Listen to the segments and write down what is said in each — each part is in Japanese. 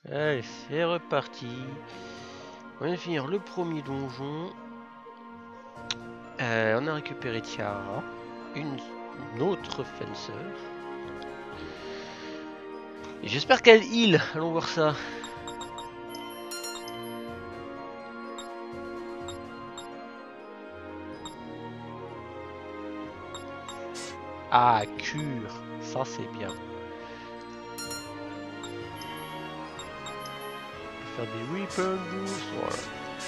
Allez, c'est reparti. On vient de finir le premier donjon. On a récupéré Tiara, une autre Fencer. Et j'espère qu'elle heal. Allons voir ça. Ah, cure. Ça, c'est bien. On peut faire des Weapon Boost. Voilà.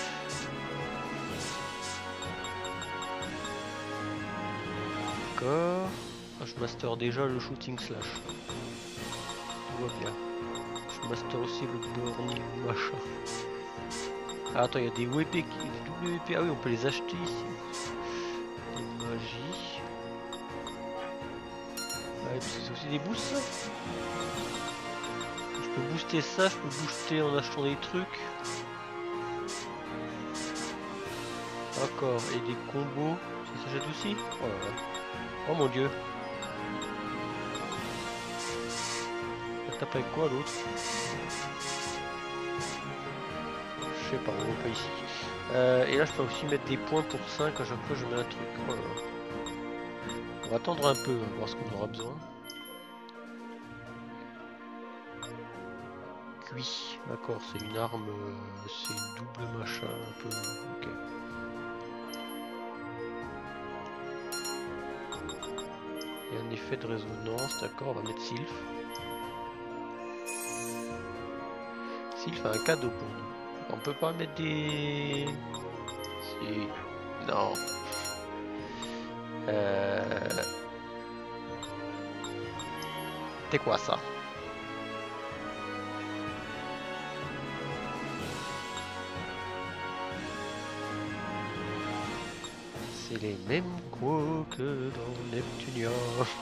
D'accord. Ah, je master déjà le Shooting Slash. Tout va bien. Je master aussi le Burning machin. Ah, attends, il y a des WP, des WP. Ah oui, on peut les acheter ici. Des magies. Ah, et puis c'est aussi des boosts, ça. Je peux booster ça, je peux booster en achetant des trucs. D'accord, et des combos, ça s'achète aussi. Oh là là. Oh mon dieu. Ça tape avec quoi l'autre? Je sais pas, on voit pas ici. Et là je peux aussi mettre des points pour 5 à chaque fois que je mets un truc. Oh là là. On va attendre un peu, voir ce qu'on aura besoin. Cuit, d'accord, c'est une arme, c'est une double machin, un peu. Ok. Il y a un effet de résonance, d'accord, on va mettre Sylph. Sylph a un cadeau pour nous. On peut pas mettre des... Si... Non. C'est quoi ça? C'est les mêmes quotes que dans Neptunia.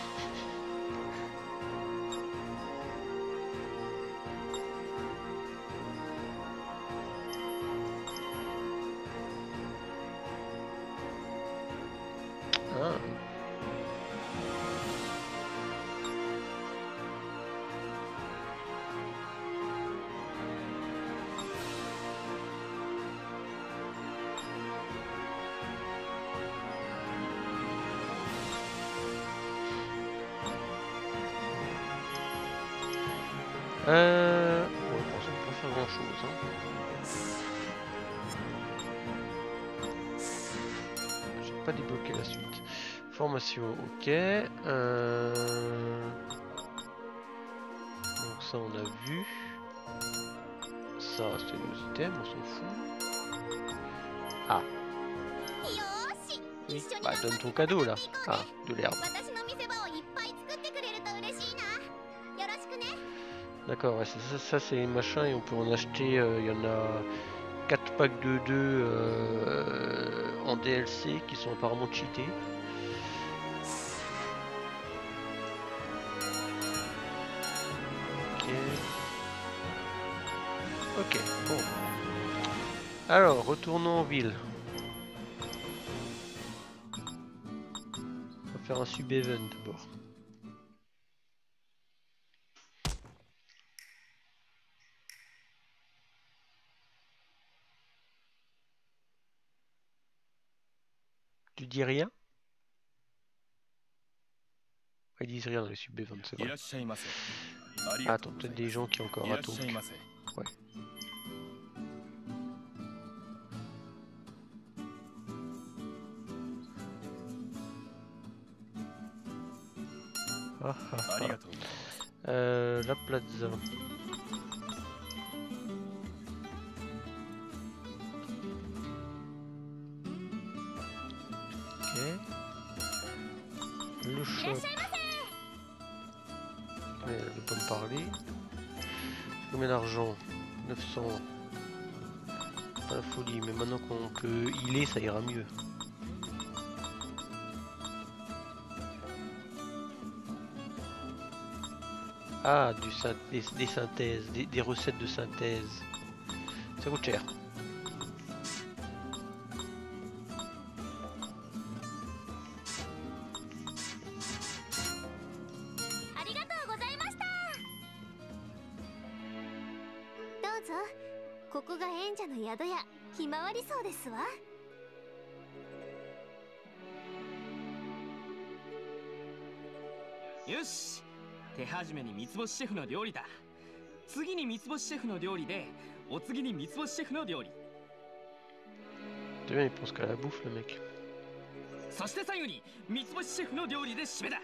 Ah. Ouais, bon, ça peut pas faire grand chose. Hein. J'ai pas débloqué la suite. Formation, ok. Donc ça on a vu. Ça c'est nos items, on s'en fout. Ah. Oui, bah donne ton cadeau là. Ah, de l'herbe. D'accord, ouais, ça c'est les machins et on peut en acheter, il y en a 4 packs de 2 en DLC qui sont apparemment cheatés. Ok. Ok, bon. Alors, retournons en ville. On va faire un sub-event d'abord. Tu dis rien? Ils disent rien dans les sub-events, c'est vrai. Ah, attends, peut-être des gens qui ont encore un talk. Ouais. Ah, ah, ah. La plaza. Ok. Le shop. Elle veut pas me parler. Combien d'argent? 900. Pas la folie, mais maintenant qu'on peut healer, ça ira mieux. Ah, des synthèses, des recettes de synthèse. Ça coûte cher. ぞ。ここが演者の宿屋、ひまわり荘ですわ。 よし、手始めに三つ星シェフの料理だ。次に三つ星シェフの料理で、お次に三つ星シェフの料理。 T'es bien, il pense qu'à la bouffe, le mec. そして最後に三つ星シェフの料理で締めだ。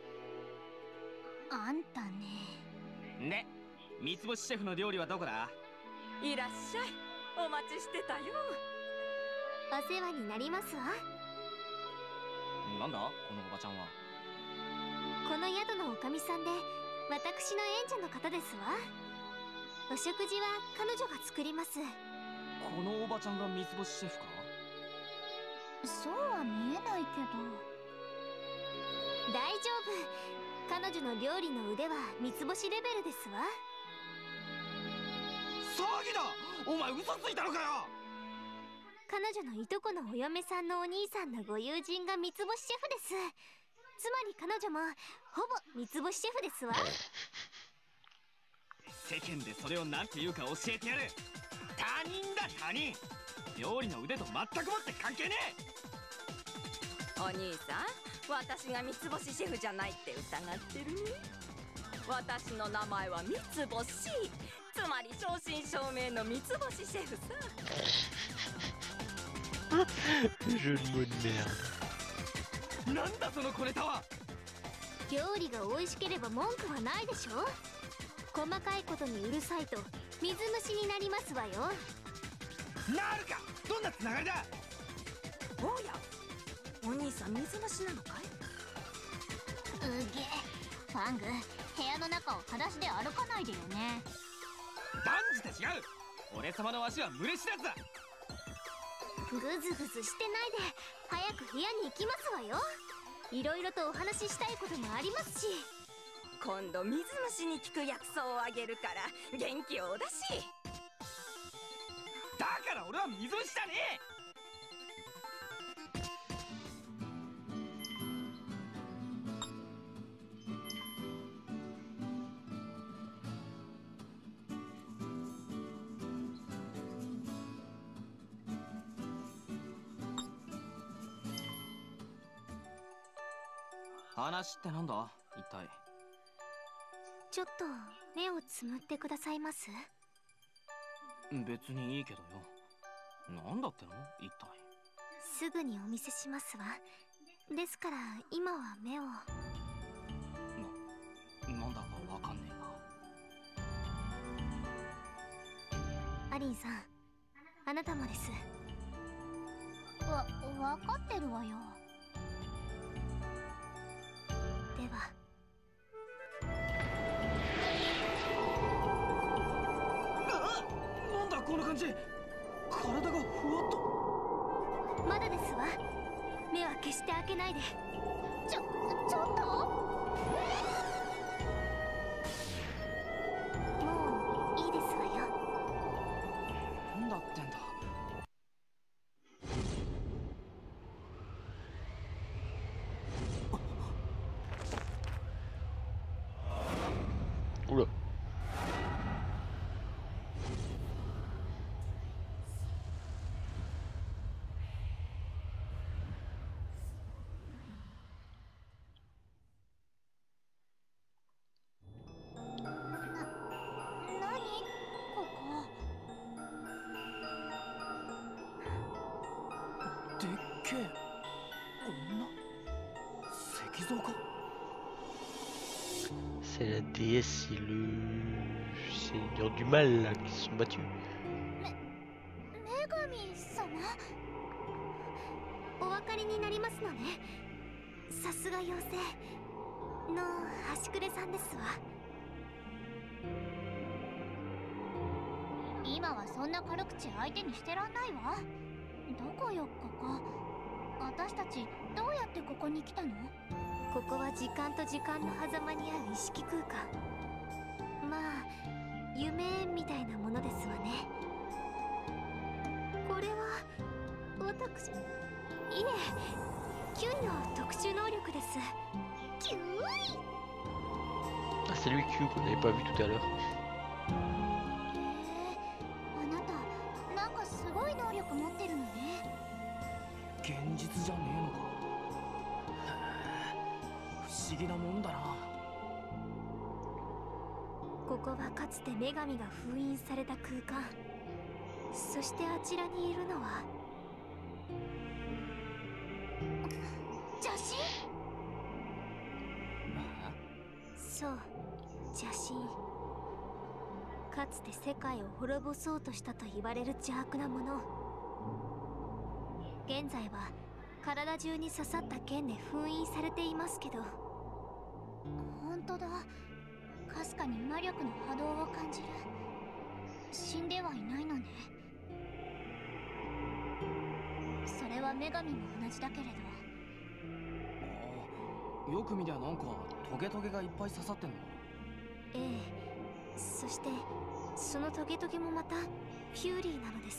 あんたね。 ね、三つ星シェフの料理はどこだ？ いらっしゃい。お待ちしてたよ。 お世話になりますわ。 なんだこのおばちゃんは。 この宿のおかみさんで、私の演者の方ですわ。お食事は彼女が作ります。 このおばちゃんが三つ星シェフか？ そうは見えないけど。大丈夫。彼女の料理の腕は三つ星レベルですわ。 騒ぎだ！お前嘘ついたのかよ！ 彼女のいとこのお嫁さんのお兄さんのご友人が三つ星シェフです。つまり彼女もほぼ三つ星シェフですわ。 世間でそれを何て言うか教えてやる。他人だ他人。料理の腕と全くもって関係ねお兄さん、私が三つ星シェフじゃないって疑ってるね。私の名前は三つ星。つまり正真正銘の三つ星シェフさ。 Jeu de mots de merde. え。なんだその小ネタは。 料理が美味しければ文句はないでしょ。細かいことにうるさいと水虫になりますわよ。 なるか。どんなつながりだ。 おや、お兄さん水虫なのかい？ うげ。ファング、部屋の中を裸足で歩かないでよね。 断じて違う。俺様の足は群れ知らずだ。 ぐずぐずしてないで早く部屋に行きますわよ。いろいろとお話ししたいこともありますし。 今度水虫に効く薬草をあげるから元気をお出し。 だから俺は水虫じゃねえ。話ってなんだ一体。 ちょっと目をつむってくださいます？ 別にいいけどよ。なんだっての一体。 すぐにお見せしますわ。ですから今は目を。 なんだかわかんねえな。 アリンさん、あなたもです。わかってるわよ。では。 なんだこの感じ。体がふわっと。 まだですわ。目は決して開けないで。ちょっと。もういいですわよ。 なんだってんだ。 Oula. C'est la déesse et le seigneur du mal là, qui se sont battus. 女神様？お分かりになりますのね。さすが妖精の端くれさんですわ。今はそんな軽口相手にしてらんないわ。どこよここ。私たちどうやってここに来たの？ここは時間と時間の狭間にある意識空間。まあ夢みたいなものですわね。これは私、いえ、キュイの特殊能力です。キュイ。 Ah, c'est lui Q qu'on n'avait pas vu tout à l'heure. ここはかつて女神が封印された空間。そしてあちらにいるのは邪神。そう、邪神。かつて世界を滅ぼそうとしたと言われる邪悪なもの。現在は体中に刺さった剣で封印されていますけど。本当だ、かすかに魔力の波動を感じる。死んではいないのね。それは女神も同じだけれど。 よく見りゃなんかトゲトゲがいっぱい刺さってんの。 ええ、そしてそのトゲトゲもまたフューリーなのです。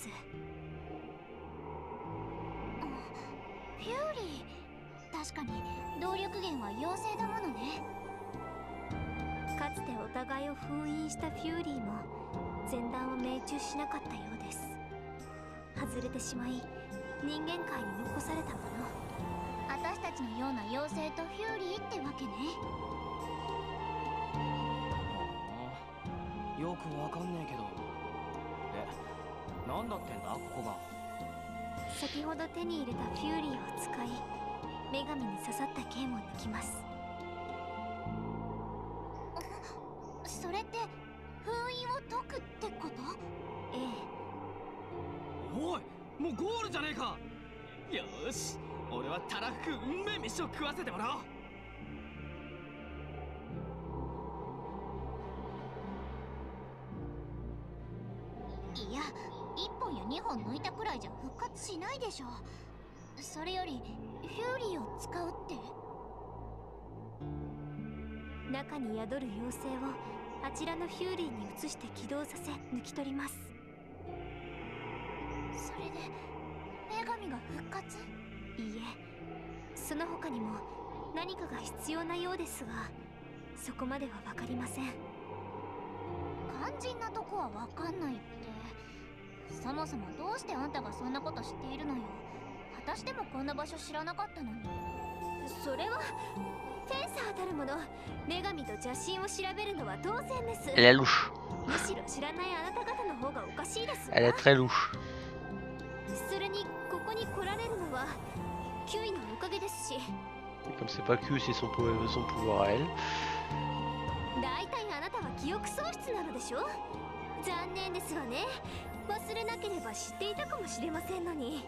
フューリー、確かに動力源は妖精だものね。かつてお互いを封印したフューリーも前段を命中しなかったようです。外れてしまい人間界に残されたもの。私たちのような妖精とフューリーってわけね。 よくわかんねえけど。なんだってんだここが。 先ほど手に入れたフューリーを使い女神に刺さった剣を抜きます。それって封印を解くってこと？ええ。 おい、もうゴールじゃねえか。よーし、俺はたらふく運命飯を食わせてもらおう。 いや、1本や2本抜いたくらいじゃ復活しないでしょ。それよりフューリーを使うって。中に宿る妖精をあちらのフューリーに移して起動させ抜き取ります。それで女神が復活？いいえ、その他にも何かが必要なようですが、そこまでは分かりません。肝心なとこは分かんないって。そもそもどうしてあんたがそんなこと知っているのよ。私でもこんな場所知らなかったのに。それはフェンサーたるもの、女神と邪神を調べるのは当然です。 Elle est louche. むしろ知らないあなた方の方がおかしいですわ。 Elle est très louche. それにここに来られるのはキュイのおかげですし。 Comme c'est pas Q, c'est son pouvoir à elle. 大体あなたは記憶喪失なのでしょ。残念ですわね。忘れなければ知っていたかもしれませんのに。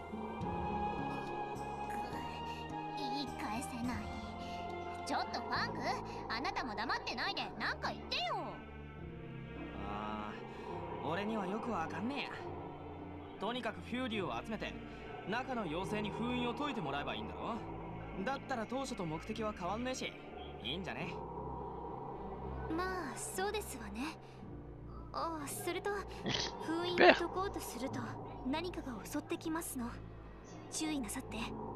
言い返せない。ちょっとファング、あなたも黙ってないで何か言ってよ。 ああ、俺にはよくわかんねえや。とにかくフューリーを集めて中の妖精に封印を解いてもらえばいいんだろ。だったら当初と目的は変わんねえし、いいんじゃね。 まあそうですわね。ああ、それと封印を解こうとすると何かが襲ってきますの。注意なさって。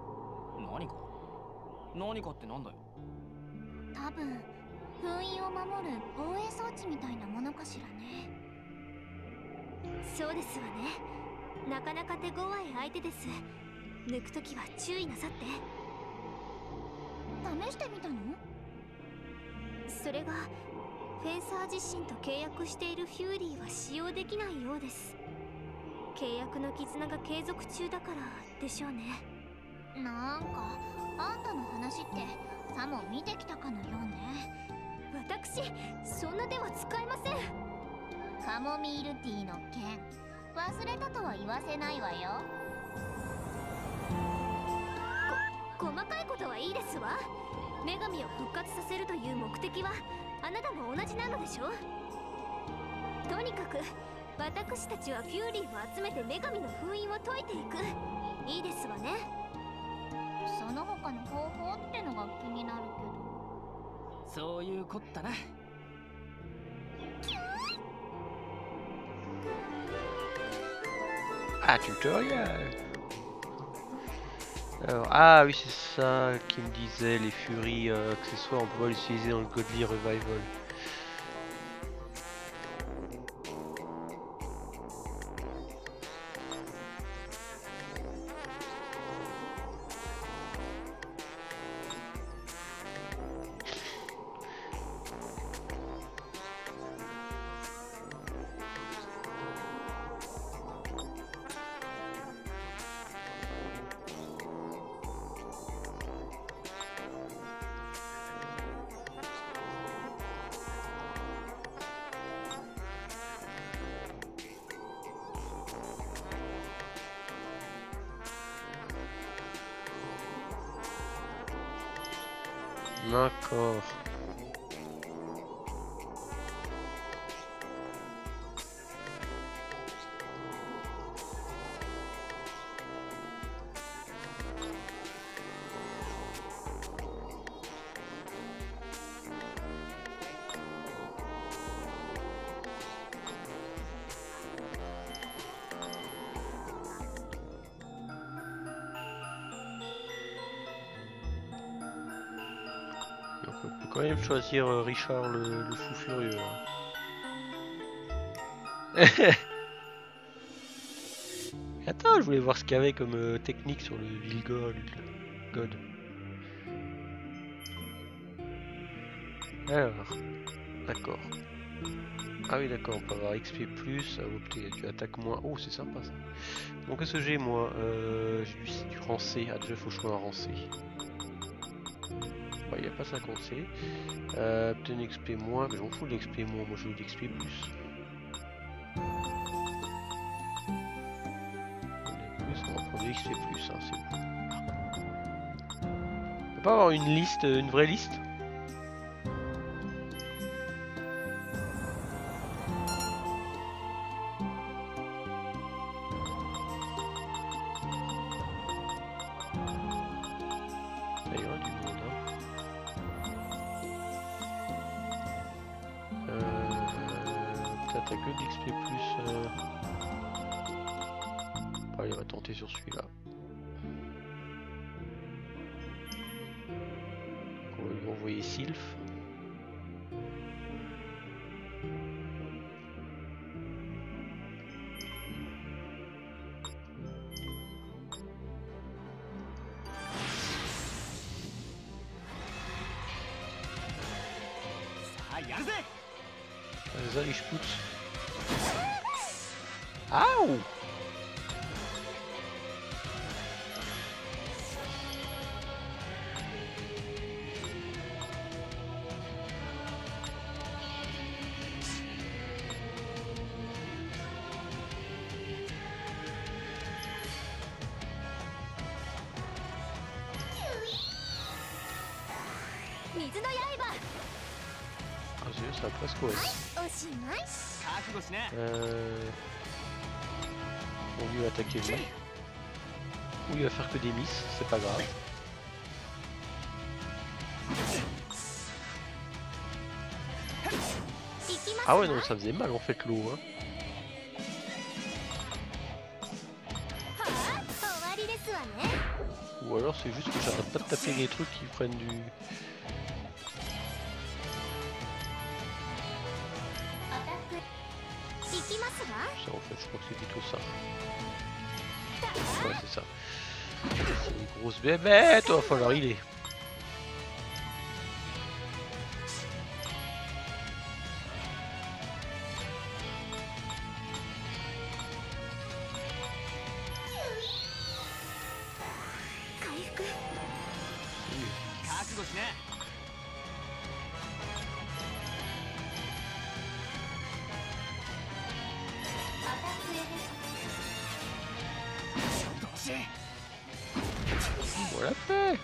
何かってなんだよ。 多分封印を守る防衛装置みたいなものかしらね。そうですわね。なかなか手強い相手です。抜くときは注意なさって。試してみたの？それがフェンサー自身と契約しているフューリーは使用できないようです。契約の絆が継続中だからでしょうね。なんかあんたの話ってさも見てきたかのようね。私そんな手は使えません。カモミールティーの件忘れたとは言わせないわよ。細かいことはいいですわ。女神を復活させるという目的はあなたも同じなのでしょ。とにかく私たちはフューリーを集めて女神の封印を解いていく。いいですわね。その他の方法ってのが気になるけど。 そういうこったな。 Ah, tutoriel. Alors, ah oui, c'est ça qui me disait, les furies accessoires, on peut pas l'utiliser dans le Godly Revival. D'accord. Donc on peut quand même choisir Richard le fou furieux. Là. Attends, je voulais voir ce qu'il y avait comme technique sur le Vilgod. God. Alors, d'accord. Ah oui d'accord, on peut avoir XP+, tu attaques moins. Oh c'est sympa ça. Donc qu'est-ce que j'ai moi j'ai du rancé. Ah déjà il faut que je sois un rancé. Il n'y a pas 50 C. Obtenir XP moins, mais j'en fous de l'XP moins, moi je veux de l'XP+. On va prendre de XP+, hein, c'est bon. On peut pas avoir une liste, une vraie liste? T'as que d'XP+. Allez, on va tenter sur celui-là. On va lui envoyer Sylph. Soll ich putz? Au! Ça va presque ouais. On lui attaquer lui. Ou il va faire que des miss, c'est pas grave. Ah ouais non ça faisait mal en fait l'eau hein. Ou alors c'est juste que j'arrête pas de taper des trucs qui prennent du... Ça en fait je crois que c'est plutôt ça. Ouais c'est ça. C'est une grosse bébête, il va falloir il est. Voilà fait.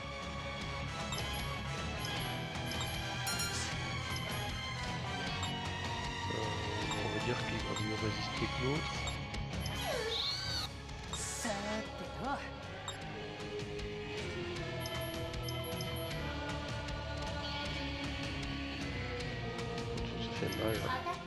On va dire qu'il va mieux résister que l'autre. Ça fait mal.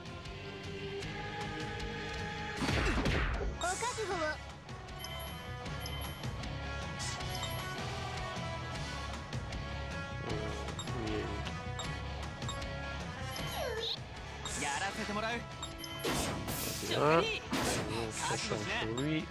Bien. Ça change pour lui.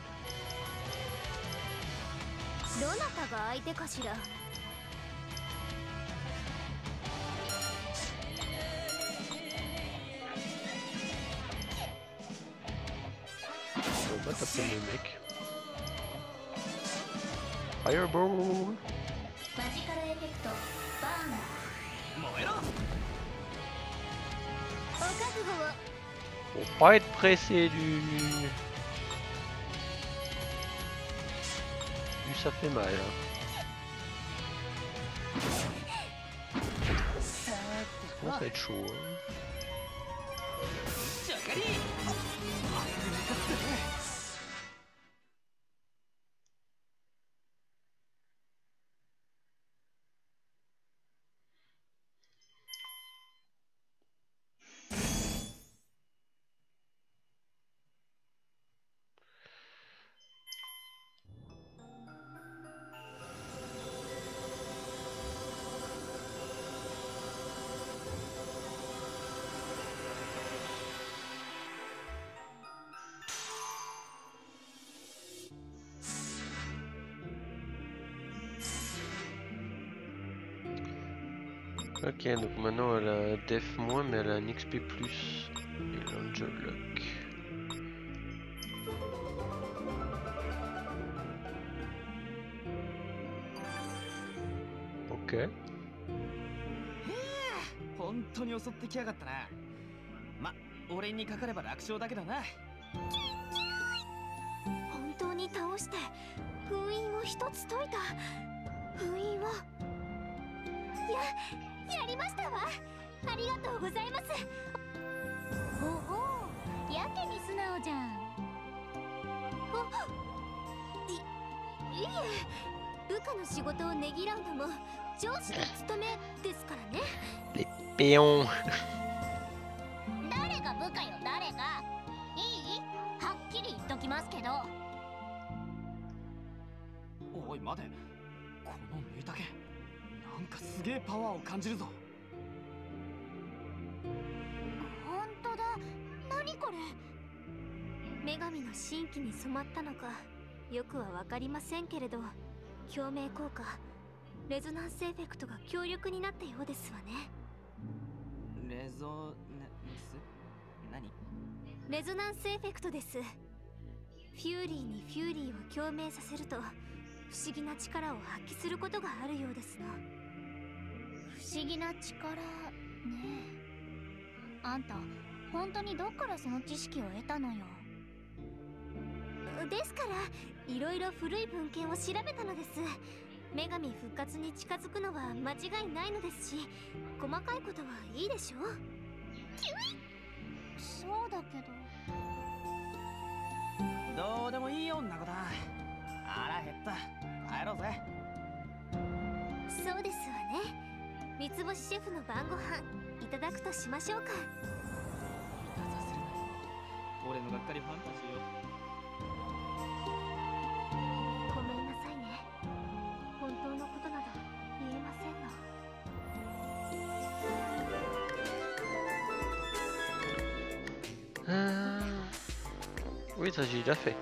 On va taper le mec. Fireball. Faut pas être pressé du ça fait mal. Hein. va être chaud. Hein. Ok, donc maintenant elle a Def moins, mais elle a un XP plus et l'Angel Lock. Ok. 本当に襲ってきやがったな。ま、俺にかかれば楽勝だけどな。 本当に倒して封印を一つ解いた。封印をやりましたわ。ありがとうございます。ほほう、やけに素直じゃん。いえ、部下の仕事をねぎらうのも上司の務めですからね。 Les péons. 誰が部下よ、誰が。いい？はっきり言っときますけど。 おい待て、このメイタケなんかすげえパワーを感じるぞ。 本当だ。何これ。女神の神器に染まったのかよくは分かりませんけれど、共鳴効果、レゾナンスエフェクトが強力になったようですわね。 レゾナンス？何？ レゾナンスエフェクトです。フューリーにフューリーを共鳴させると不思議な力を発揮することがあるようですな。不思議な力ねえ。あんた本当にどっからその知識を得たのよ。ですからいろいろ古い文献を調べたのです。女神復活に近づくのは間違いないのですし、細かいことはいいでしょう。そうだけど。 どうでもいい女子だ。腹減った。帰ろうぜ。 そうですわね。三つ星シェフの晩ご飯いただくとしましょうか。 させるな。俺のがっかりファンタジーよ。 ごめんなさいね。本当のことなど言えませんの。 Oui, ça j'ai déjà fait.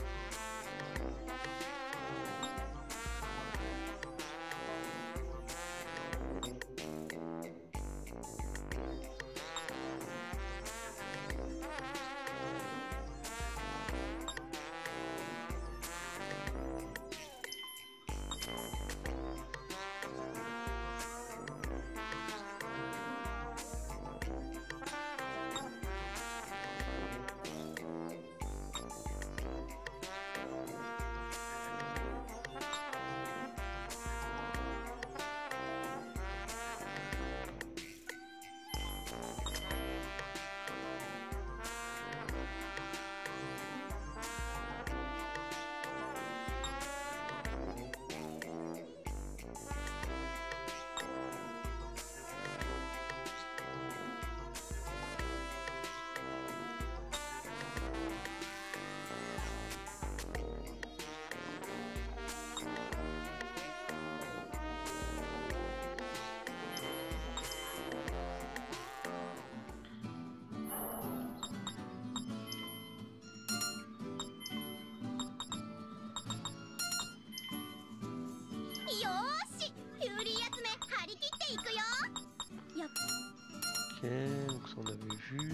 Ok, donc ça on avait vu.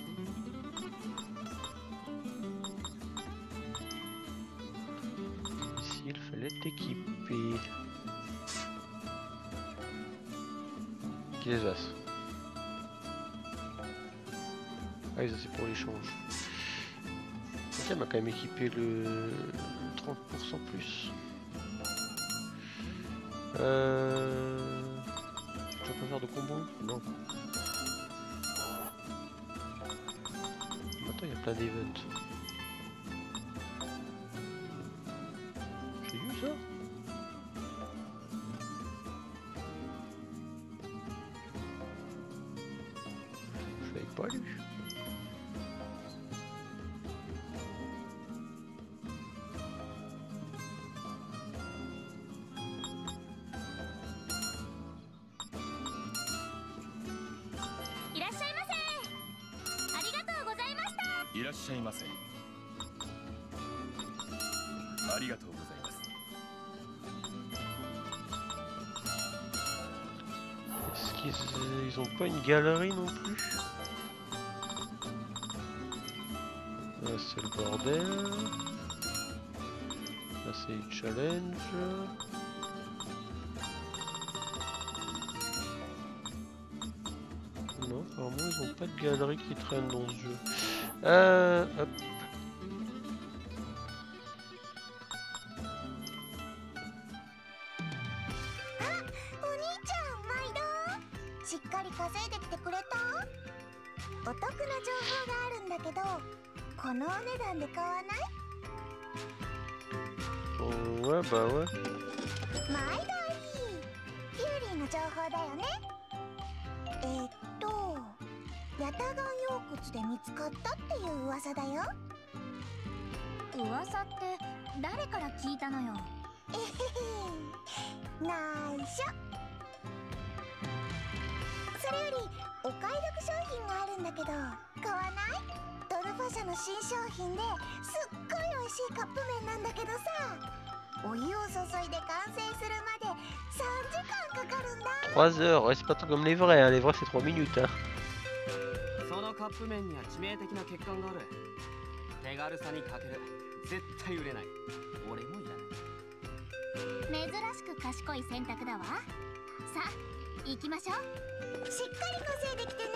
Ici il fallait équiper. Qui les as? Ah oui, ça c'est pour l'échange. Ok, elle m'a quand même équipé le 30% plus. Je peux pas faire de combo? Non. Attends, il y a plein d'events. J'ai vu ça? Je l'avais pas lu. いらっしゃいませ。ありがとうございます。 Est-ce qu'ils ont pas une galerie non plus? Là c'est le bordel. Là c'est le challenge. Non, apparemment ils ont pas de galerie qui traîne dans ce jeu. Hop. Ouais, bah ouais. Trois heures, ouais, c'est pas tant comme les vrais, hein. Les vrais c'est 3 minutes. Hein. そのカップ麺には致命的な欠陥がある。手軽さに欠ける。絶対売れない。俺もいらない。 珍しく賢い選択だわ。さあ、行きましょう。しっかり稼いできてね。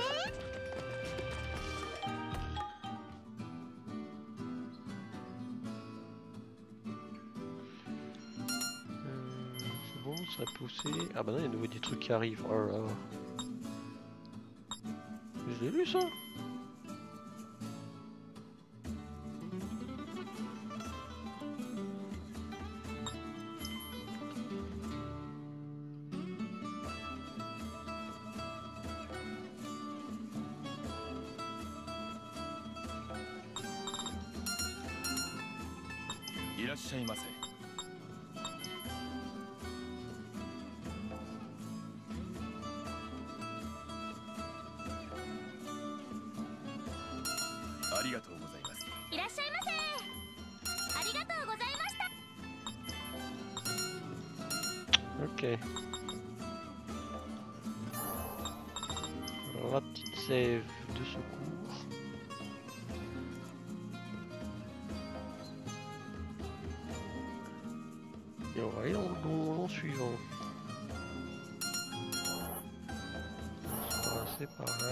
Ça a poussé. Ah bah non, il y a de nouveau des trucs qui arrivent. Oh là là. Je l'ai lu ça. Ilらっしゃいませ。ありがとうございます。 いらっしゃいませ。ありがとうございました。 Ok. Alors la petite save de secours. Et on va aller dans le donjon suivant. On va passer par là.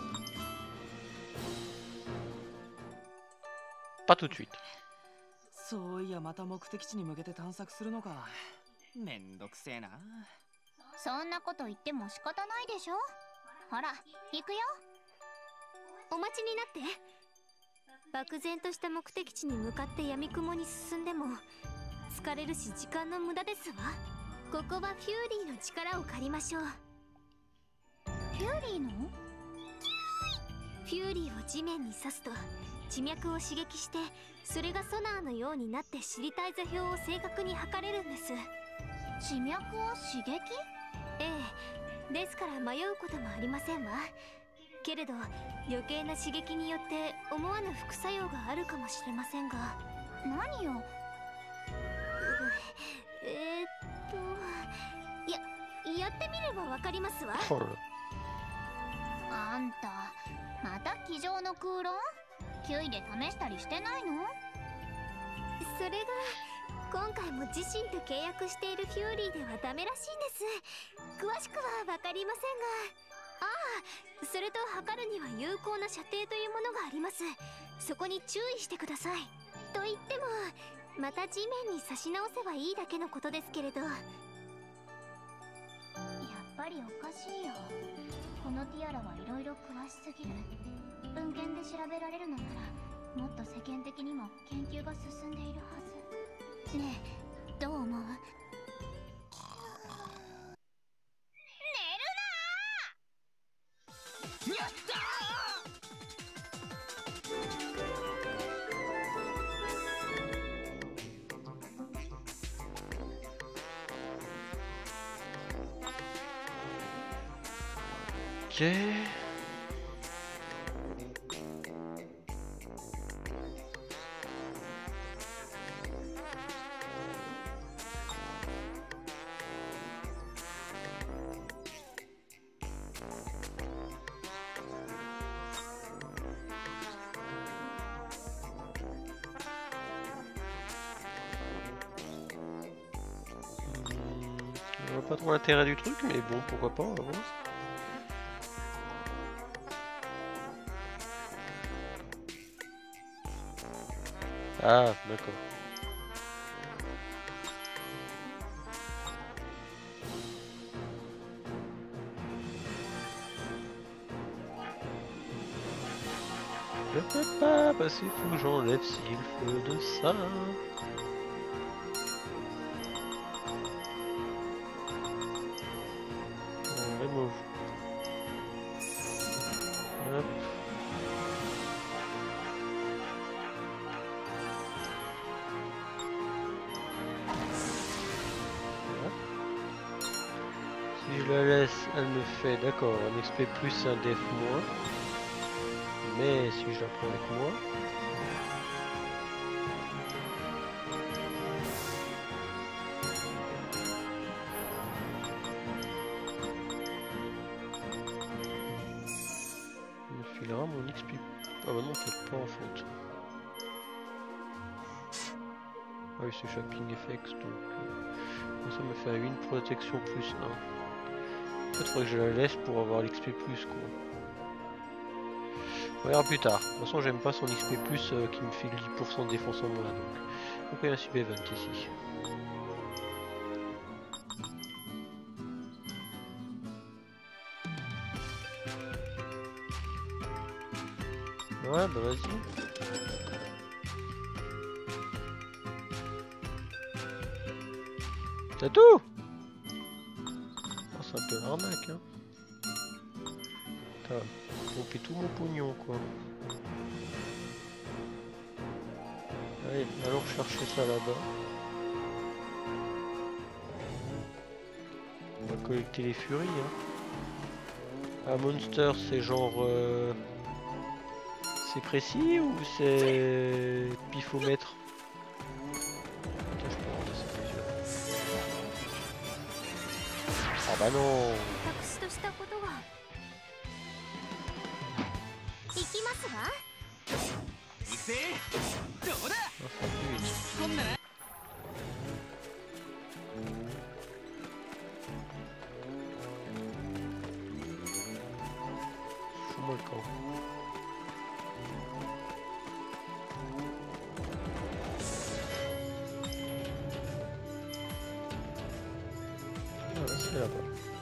Pas tout de suite. そういやまた目的地に向けて探索するのか。めんどくせえな。 そんなこと言っても仕方ないでしょ。ほら、行くよ。 お待ちになって。漠然とした目的地に向かって闇雲に進んでも疲れるし時間の無駄ですわ。ここはフューリーの力を借りましょう。 フューリーの？ フューリーを地面に刺すと地脈を刺激して、それがソナーのようになって知りたい座標を正確に測れるんです。 地脈を刺激？ ええ、ですから迷うこともありませんわ。けれど余計な刺激によって思わぬ副作用があるかもしれませんが。 何よ。 やってみればわかりますわ。 あんたまた机上の空論？キュイで試したりしてないの？ それが今回も自身と契約しているフューリーではダメらしいんです。詳しくはわかりませんが。ああ、それと測るには有効な射程というものがあります。そこに注意してください。と言ってもまた地面に刺し直せばいいだけのことですけれど。 やっぱぱりおかしいよ。このティアラはいろいろ詳しすぎる。文献で調べられるのならもっと世間的にも研究が進んでいるはず。ねえ、どう思う？ やった OK。Je vois pas trop l'intérêt du truc, mais bon, pourquoi pas, on va voir. Ah, d'accord. Je peux pas passer, faut que j'enlève s'il faut de ça. Remove. Hop. Voilà. Si je la laisse, elle me fait, d'accord, un XP plus, un def moins. Mais si je la prends avec moi... il me filera mon XP... Ah bah non, peut-être pas en fait. Ah oui, c'est Shaping Effects, donc... ça me fait une protection plus 1. En fait, il faudrait que je la laisse pour avoir l'XP plus, quoi. On verra plus tard. De toute façon, j'aime pas son XP plus qui me fait 10% de défense en moins. Donc il y a un sub event ici. Ouais, bah vas-y. C'est tout. Oh, c'est un peu l'arnaque, hein. T'as pompé tout mon pognon, quoi. Allez, allons chercher ça là-bas. On va collecter les furies, hein. Ah, Monster, c'est genre... c'est précis ou c'est... pifomètre? Attends, je peux rendre ça plus yeux. Ah bah non. 行くぜどうだ Ah, ça va plus vite. こんなな Fous-moi le camp. Ah, là, c'est là-bas.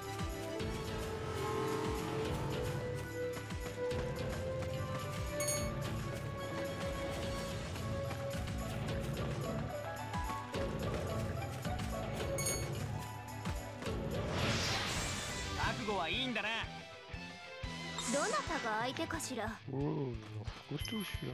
Oh, costaud celui-là.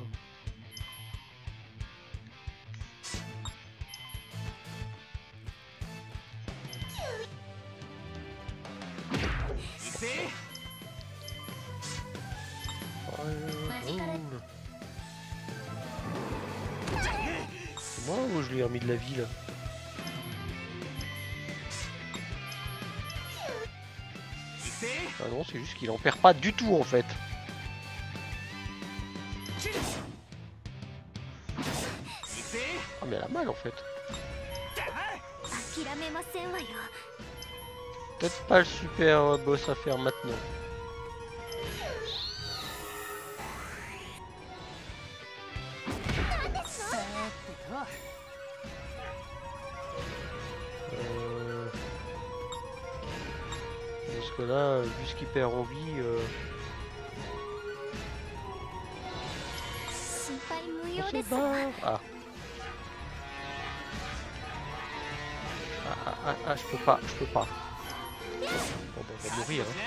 C'est moi ou je lui ai remis de la vie là? Ah non, c'est juste qu'il en perd pas du tout en fait. Ah mais elle a mal en fait. Peut-être pas le super boss à faire maintenant. que là, vu ce qu'il perd en vie, 心配無 on 用 se ですわ。 barre. Je peux pas, je peux pas. Bon, bah, on va mourir. Hein.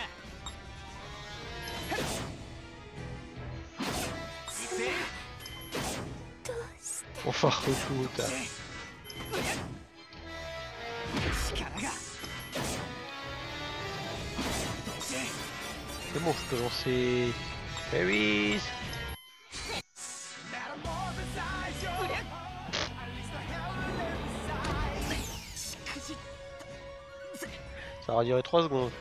どうして On va recourir. 力が C'est bon, je peux lancer. Fairies. Ça va durer 3 secondes.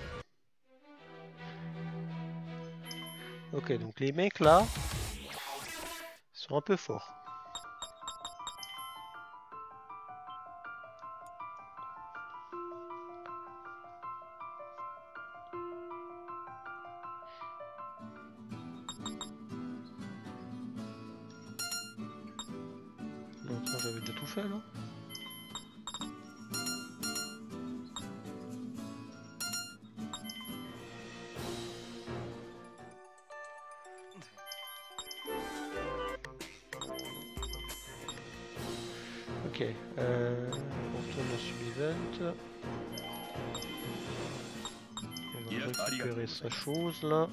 Ok, donc les mecs là sont un peu forts. Non, attends, j'avais déjà tout fait là. Ok, on retourne sur l'event. On va récupérer sa chose là.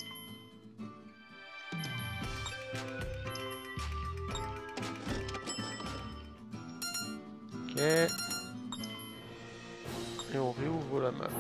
Ok. Et on réouvre la map.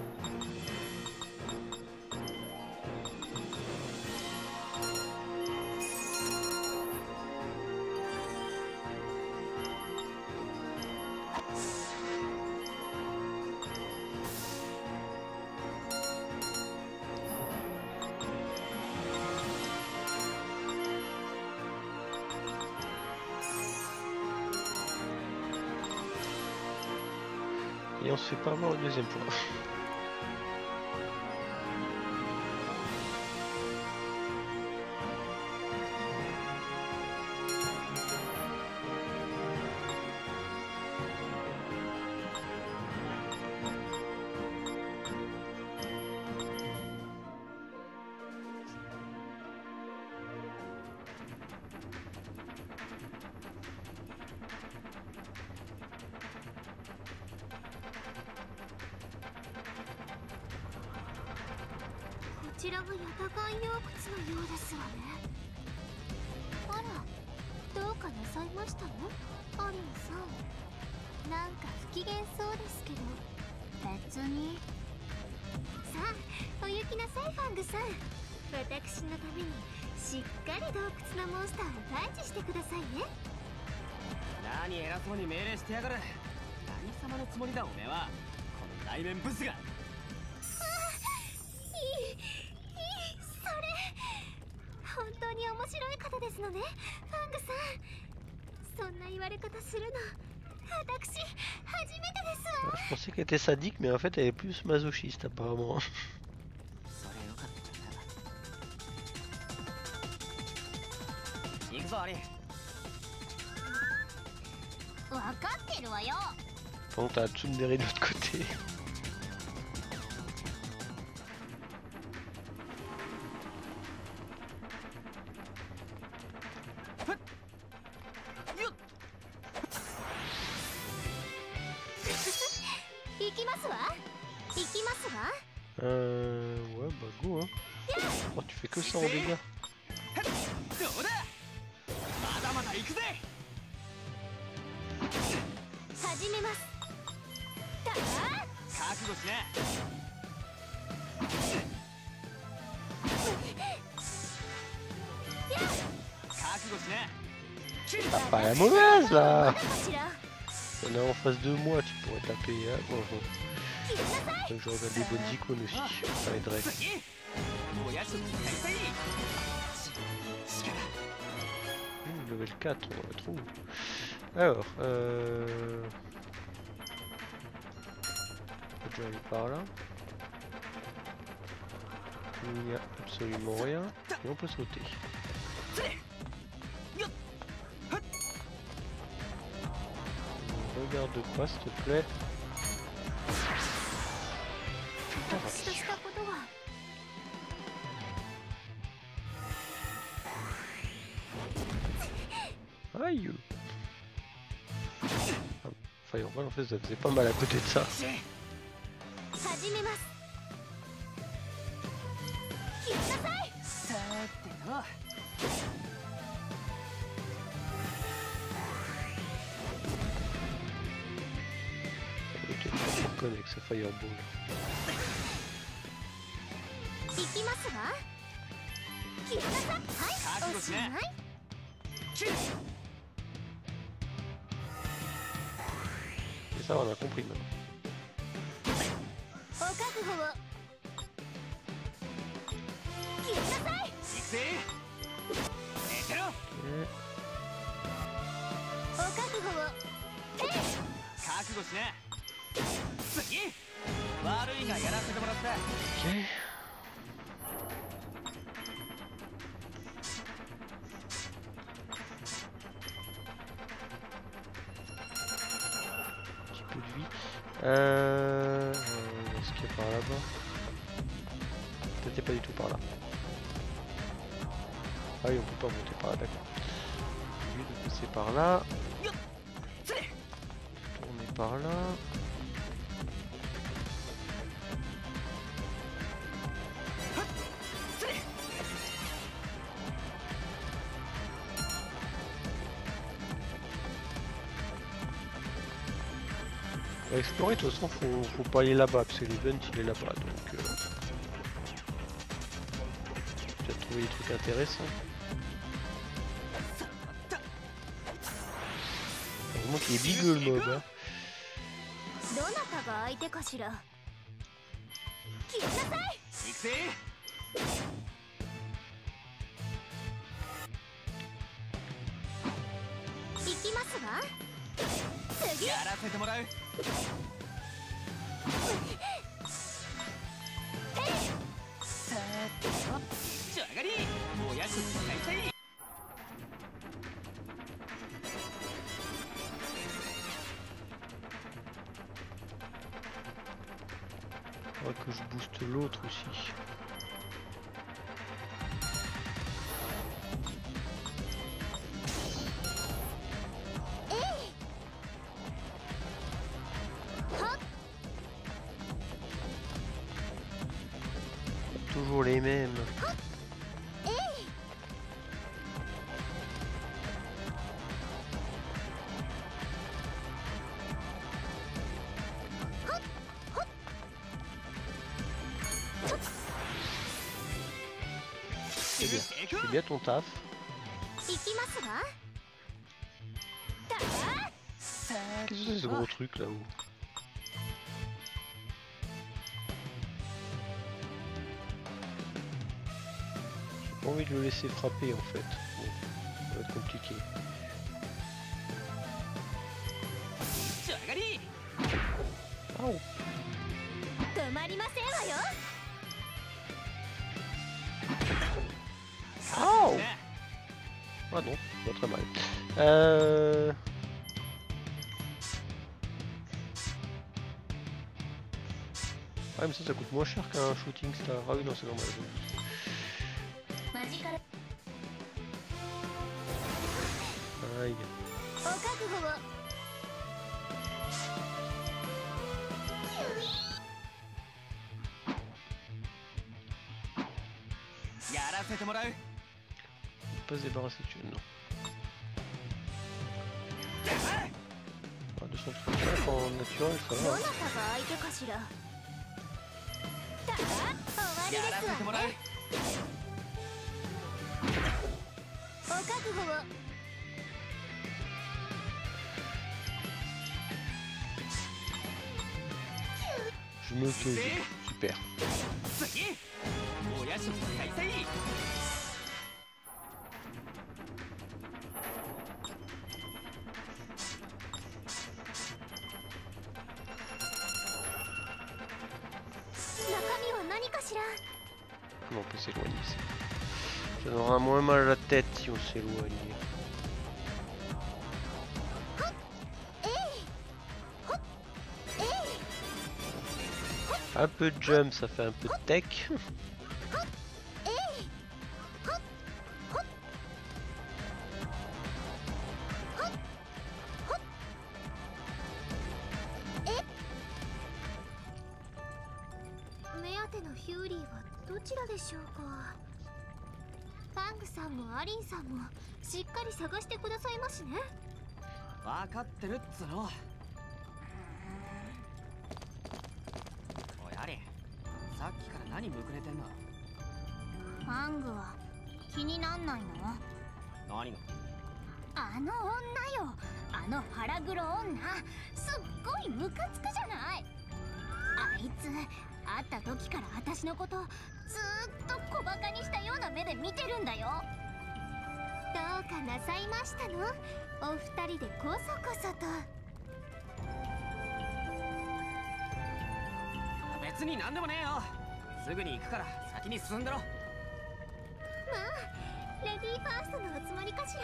Et on se fait pas avoir une deuxième fois. こちらがヤタガン洞窟のようですわね。あら、どうかなさいましたの？アリンさん。なんか不機嫌そうですけど。別に。さあ、お行きなさいファングさん。私のためにしっかり洞窟のモンスターを退治してくださいね。 何偉そうに命令してやがる。何様のつもりだおめえは。この内面ブスが。 本当に面白い方ですのね、ファングさん。そんな言われ方するの、私初めてですわ。 Je pensais qu'elle était sadique, mais en fait elle est plus masochiste apparemment. それよかった。行くぞアリ。 わかってるわよ。 Pendant que t'as Tsundere de l'autre côté. Ouais, bah go hein. Oh, tu fais que ça en dégâts. どうだ。まだまだ行くぜ。 始めます。 覚悟しな。覚悟しな。 Ah, pas la mauvaise là. On est en face de moi, tu pourrais taper. Hein. Bon, bon. Je regarde des bonnes icônes aussi, ça aiderait. Level 4, on le trouve. Alors, on peut déjà aller par là. Il n'y a absolument rien. Et on peut sauter. Regarde pas s'il te plaît. 私としたことは Aïe. Fireball en fait ça faisait pas mal à côté de ça. 始めます。聞きなさい。 さーてと Avec sa fireball. 行きますわ。聞きなさい。はい、おしまい。 Et ça on a compris maintenant. お覚悟を。聞きなさい。 行くぜ寝てろ Ok. お覚悟を。 覚悟しな次悪いがやらせてもらった Ok. Petit coup de vie. Est-ce qu'il y a par là-bas? Peut-être pas du tout par là. Ah oui, on peut pas monter par là, d'accord. Au lieu de passer par là. Tourner par là. On va explorer, de toute façon faut pas aller là-bas parce que l'event il est là-bas donc j'ai trouvé des trucs intéressants. Heureusement qu'il est big le mob hein. どなたが相手かしら。聞きなさい。 行くぜ行きますわ。次。 やらせてもらう さーてとじゃがりおやつ使いたい Faudrait que je booste l'autre aussi. Toujours les mêmes. C'est bien ton taf. 行きますわ。 Qu'est-ce que c'est ce gros truc là-haut? J'ai pas envie de le laisser frapper en fait. Bon, ça va être compliqué. じゃがり Aouh. 止まりませんわよ。 Oh ah non, pas très mal. Ah mais ça coûte moins cher qu'un shooting star. Ah oui non c'est normal. マジカル。 Aïe. お覚悟を。 やらせてもらう Pas se débarrasser de tuer, non. Ah, 235 en naturel ça ど va. なたが相手かしら。終わりでやらせてすわもらうね。お覚悟を。 Je me fais. Super. 次おやつ使いたい中身は何かしら。 Non, on peut s'éloigner. Ça aura moins mal à la tête si on s'éloigne. Un peu de jump, ça fait un peu de tech. ファングさんもアリンさんもしっかり探してくださいましね。 分かってるっつの。おいアリン、さっきから何むくれてんの？ ファングは気になんないの？ 何が？ あの女よ、あの腹黒女、すっごいムカつくじゃない。あいつ会った時から私のことずーっと小バカにしたような目で見てるんだよ。 どうかなさいましたの？お二人でこそこそと。 別に何でもねえよ。すぐに行くから先に進んでろ。 まあレディーファーストのおつもりかしら。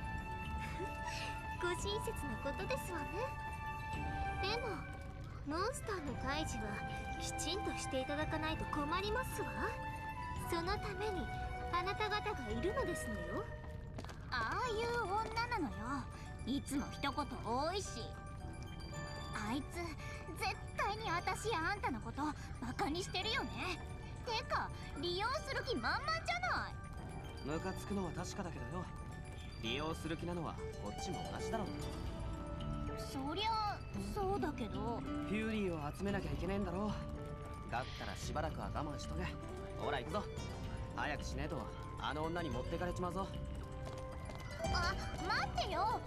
ご親切なことですわね。でもモンスターの退治はきちんとしていただかないと困りますわ。そのためにあなた方がいるのですのよ。 ああいう女なのよ。いつも一言多いし。あいつ絶対に私やあんたのことバカにしてるよね。てか利用する気満々じゃない。 ムカつくのは確かだけどよ、利用する気なのはこっちも同じだろう。 そりゃそうだけど、 フューリーを集めなきゃいけねえんだろ。だったらしばらくは我慢しとけ。ほら行くぞ。早くしねえとあの女に持ってかれちまうぞ。 あ、待ってよ。もう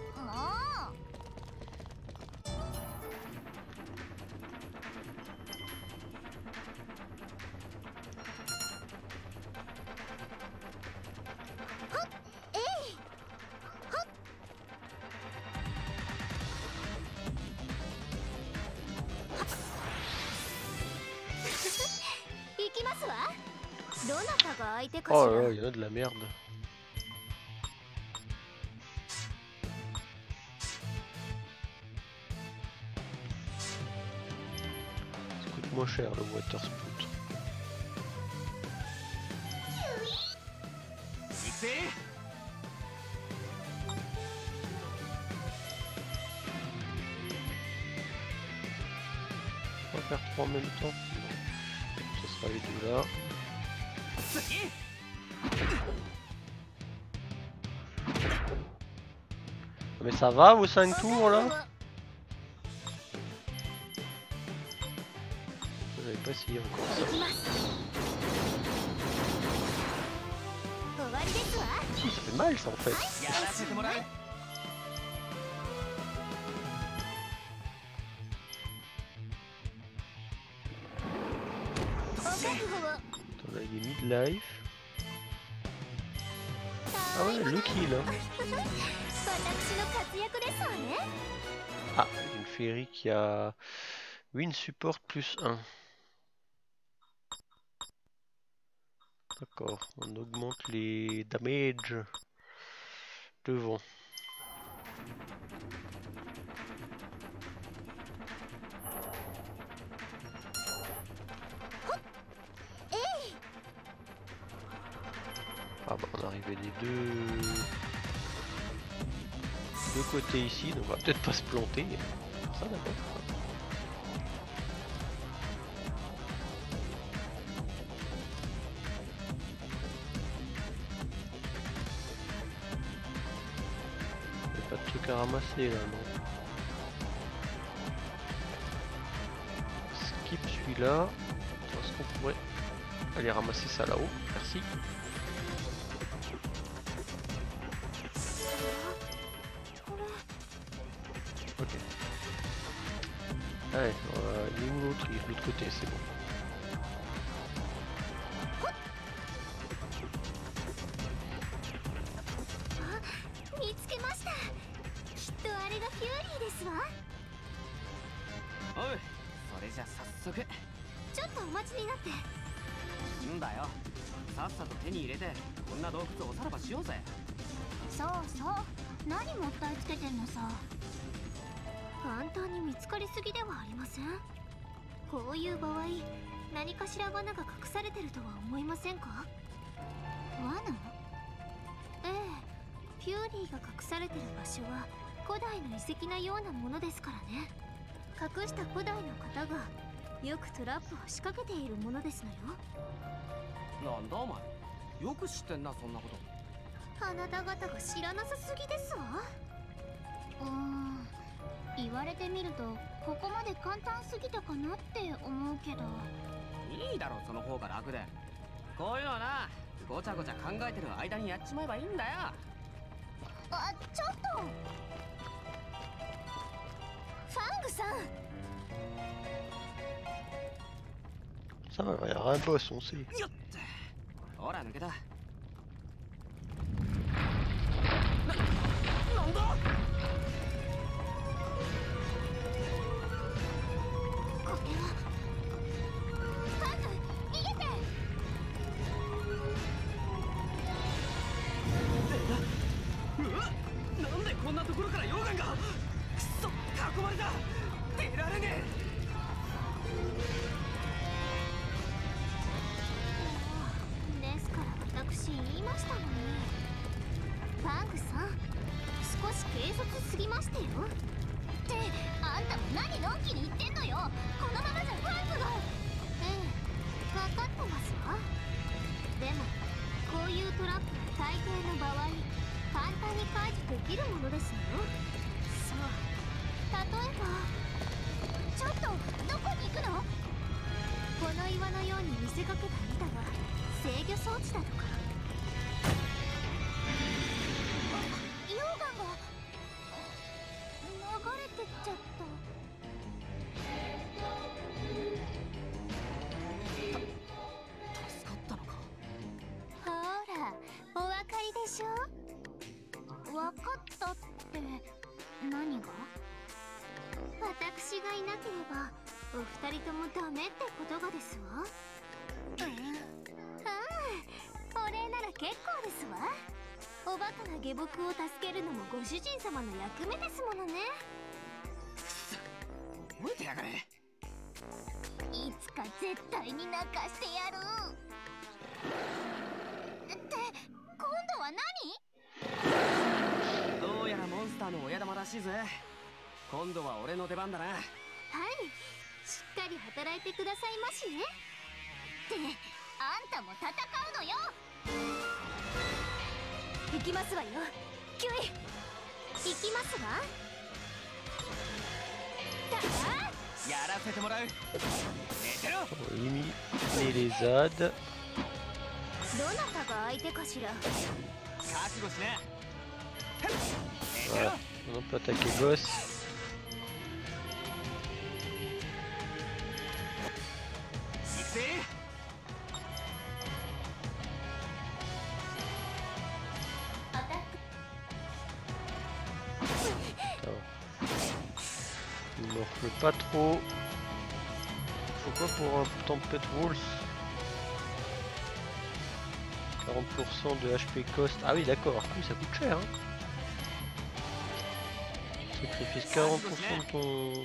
行きますわ。どなたが相手かし Oh ら。 là là, il y en a de la merde. Ça coûte moins cher le water spout. 行くぜ。 On va faire 3 en même temps. Non. Ce sera les deux là. Mais ça va vos 5 tours là? J'avais pas essayé encore ça. 終わりですわ。 Ça fait mal ça en fait. やらせてもらう。 お覚悟を。 Attends, là il est mid-life. Ah ouais, le kill hein. 私の活躍ですわね。 Ah, une féerie qui a win support plus 1. D'accord, on augmente les damage devant. Ah bah on arrivait des deux côtés ici, donc on va peut-être pas se planter. Ça d'accord. Il n'y a pas de truc à ramasser là, non. Skip celui-là. Est-ce qu'on pourrait aller ramasser ça là-haut? Merci. Ok. Allez, il est où l'autre? Il est de l'autre côté, c'est bon. 見つけました。きっとあれがフューリーですわ。 おい、それじゃ早速。 ちょっとお待ちになって。 んだよ、さっさと手に入れてこんな洞窟をおさらばしようぜ。 そうそう。何もったいつけてんのさ。 簡単に見つかりすぎではありません？ こういう場合何かしら罠が隠されてるとは思いませんか？罠？ええ、フューリーが隠されてる場所は古代の遺跡なようなものですからね。隠した古代の方がよくトラップを仕掛けているものですのよ。 なんだお前、よく知ってんなそんなこと。 あなた方が知らなさすぎですわ。言われてみるとここまで簡単すぎたかなって思うけど。 いいだろその方が楽で。こういうのはな、ごちゃごちゃ考えてる間にやっちまえばいいんだよ。 あ、ちょっとファングさん。 Ça va, il y a un boss, on sait. よっほら抜けた。なんだこれはファング、逃げて。 なんでこんなところから溶岩が。くそ、囲まれた。出られねえ。 ですから私言いましたのに。ファングさん、少し軽率すぎましたよ。ってあんたも何のんきに言ってんのよ。このままじゃファングが。ええ、分かってますわ。でもこういうトラップは大抵の場合簡単に解除できるものですのよ。そう、例えば。ちょっとどこに行くの？この岩のように見せかけた板が制御装置だとか。溶岩が流れてっちゃった。 助かったのか。 ほら、お分かりでしょ？分かったって何が？私がいなければお二人ともダメってことがですわ。お礼なら結構ですわ。おバカな下僕を助けるのもご主人様の役目ですものね。 覚えてやがれ。 いつか絶対に泣かしてやる。って今度は何？ どうやらモンスターの親玉らしいぜ。今度は俺の出番だな。はい、 しっかり働いてくださいましね。ってあんたも戦うのよ。行きますわよ。キュイ、行きますわ。 やらせてもらう。寝てろ。 Éliminer les ZAD. どなたが相手かしら。 覚悟しな。 Voilà, on peut attaquer le boss. Il m'en faut pas trop. Faut quoi pour un Tempête Wolf? 40% de HP cost. Ah oui d'accord, oui, ça coûte cher hein. Sacrifice 40% de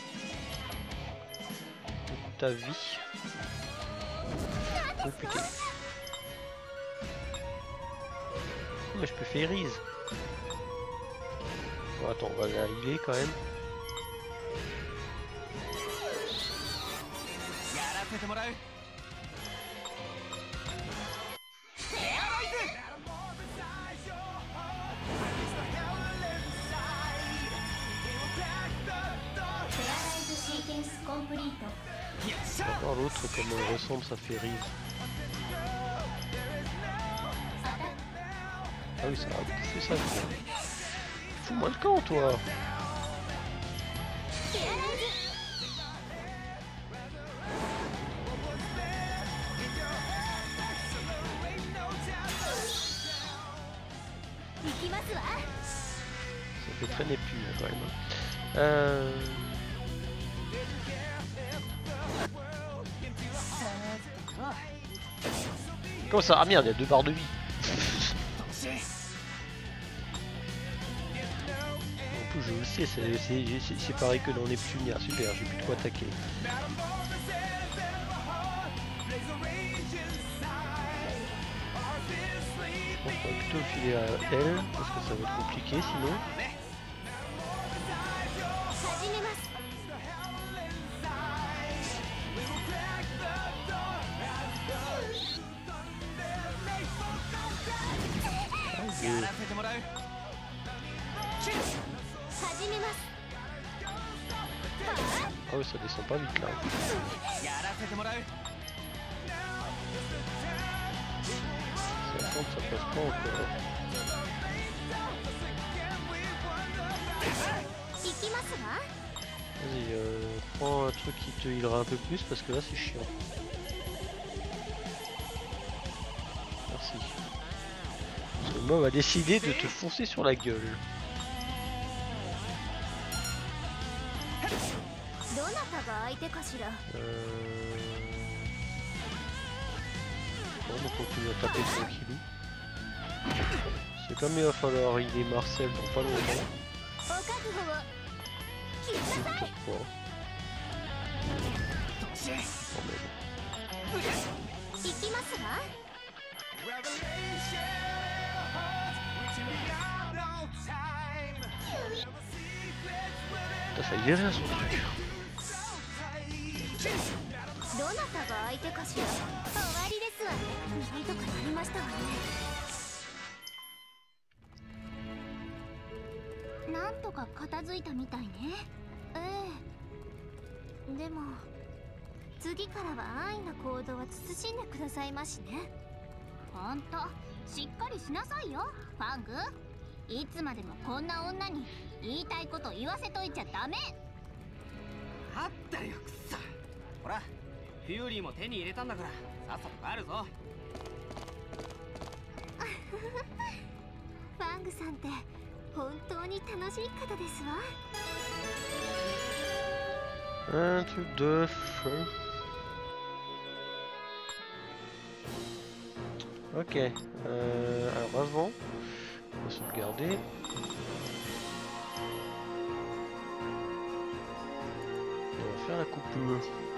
ta vie. Oh putain. Oh, mais je peux faire Freeze. Bon, attends, on va la healer quand même. Voir l'autre comment il ressemble, ça fait rire. Ah oui, ça c'est ça. Fous-moi le camp, toi. Ça fait traîner plus là, quand même. Comment ça? Ah merde, il y a 2 barres de vie. En plus je le sais, c'est pareil que dans Neptunia. Super, j'ai plus de quoi attaquer. va plutôt filer à elle, parce que ça va être compliqué sinon. 始めますやらせてもらう。 始めます Ah oui, ça descend pas vite là. やらせてもらう。 Ça compte, ça passe pas encore. 行きますわ Vas-y, prends un truc qui te healera un peu plus parce que là c'est chiant. Merci. Parce que le mob a décidé de te foncer sur la gueule. どなたが相手かしら Bon, on continue à taper tranquillou. C'est comme il va falloir healer Marcel dans pas longtemps. お覚悟を決めなさい Pourquoi? 突進。 Oh, mais bon. 行きますわ Putain, ça y est rien son truc. どなたが相手かしら終わりですわなんとかなりましたわねなんとか片付いたみたいねええでも次からは安易な行動は慎んでくださいましねほんとしっかりしなさいよファングいつまでもこんな女に言いたいこと言わせといちゃダメあったよくっさ。ほら、フューリーも手に入れたんだから、さっさと帰るぞ。 ファングさんって本当に楽しい方ですわ Un truc de feu. Ok. Alors avant, on va sauvegarder. On va faire la coupure.